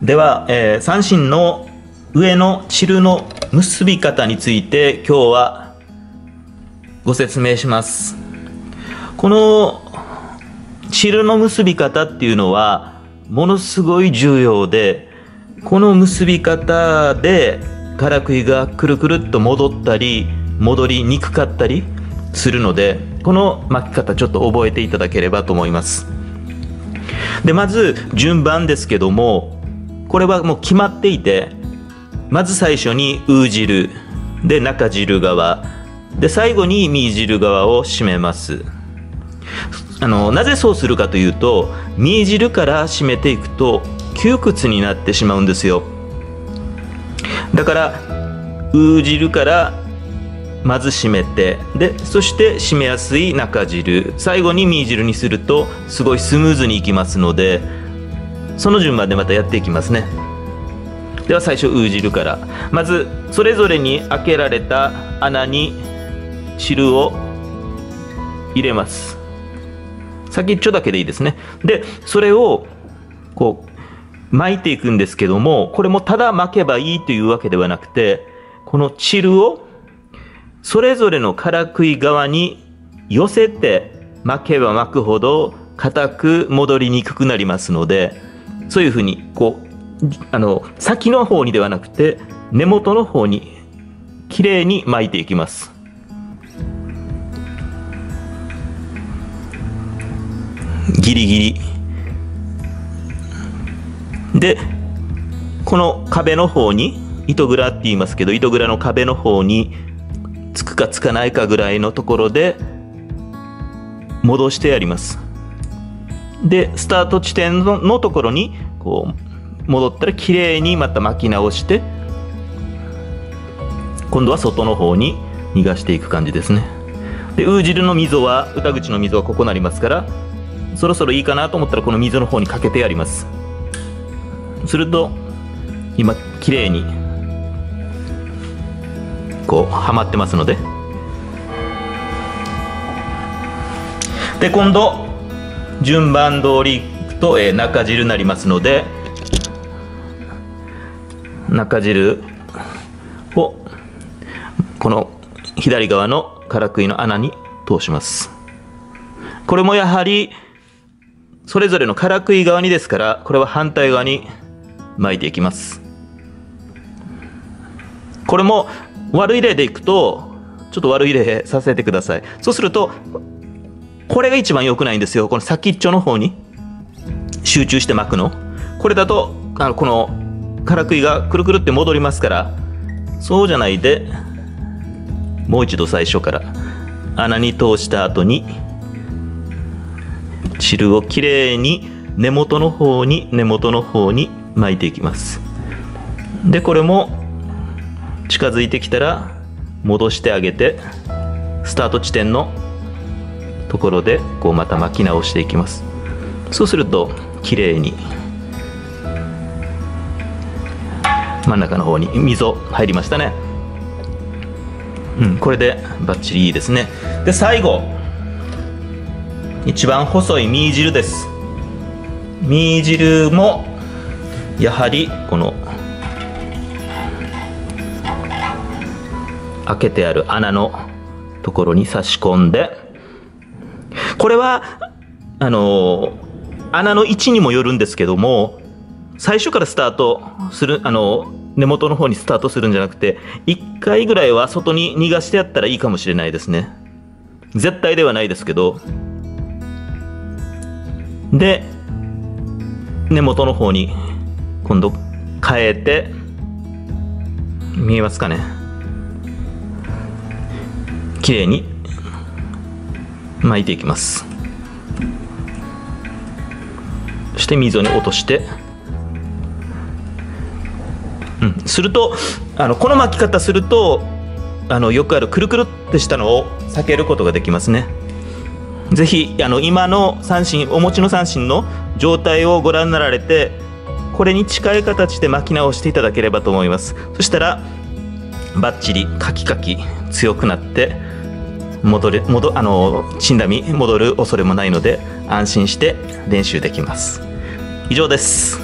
では、三線の上のチルの結び方について今日はご説明します。このチルの結び方っていうのはものすごい重要で、この結び方でからくりがくるくるっと戻ったり戻りにくかったりするので、この巻き方ちょっと覚えていただければと思います。でまず順番ですけども、これはもう決まっていて、まず最初にウ汁で中汁側で最後にミ汁側を締めます。なぜそうするかというと、ミ汁から締めていくと窮屈になってしまうんですよ。だからウ汁からまず締めて、でそして締めやすい中汁、最後にミ汁にするとすごいスムーズにいきますので、その順番でまたやっていきますね。では最初ウ汁から、まずそれぞれに開けられた穴に汁を入れます。先っちょだけでいいですね。でそれをこう巻いていくんですけども、これもただ巻けばいいというわけではなくて、この汁をそれぞれのからくり側に寄せて巻けば巻くほど硬く戻りにくくなりますので、そういうふうにこう先の方にではなくて根元の方にきれいに巻いていきます。ギリギリで、この壁の方に糸ぐらって言いますけど、糸ぐらの壁の方につくかつかないかぐらいのところで戻してやります。でスタート地点のところにこう戻ったらきれいにまた巻き直して、今度は外の方に逃がしていく感じですね。でウ汁の溝は、歌口の溝はここになりますから、そろそろいいかなと思ったらこの溝の方にかけてやります。すると今きれいにこうはまってますので、で今度順番通りいくと、中汁になりますので、中汁をこの左側のからくりの穴に通します。これもやはりそれぞれのからくり側にですから、これは反対側に巻いていきます。これも悪い例でいくと、ちょっと悪い例させてください。そうするとこれが一番良くないんですよ。この先っちょの方に集中して巻くの。これだとこのからくりがくるくるって戻りますから、そうじゃないでもう一度最初から穴に通した後に汁をきれいに根元の方に巻いていきます。でこれも近づいてきたら戻してあげて、スタート地点のところでこうまた巻き直していきます。そうするときれいに真ん中の方に溝入りましたね。これでバッチリいいですね。で最後一番細いミ汁です。ミ汁もやはりこの開けてある穴のところに差し込んで、これは穴の位置にもよるんですけども、最初からスタートする根元の方にスタートするんじゃなくて、1回ぐらいは外に逃がしてやったらいいかもしれないですね。絶対ではないですけど。で根元の方に今度変えて、見えますかね、きれいに巻いていきます。そして溝に落として、するとこの巻き方するとよくあるくるくるってしたのを避けることができますね。ぜひ今の三線、お持ちの三線の状態をご覧になられて、これに近い形で巻き直していただければと思います。そしたらバッチリカキカキ強くなって死んだみ戻る恐れもないので、安心して練習できます。以上です。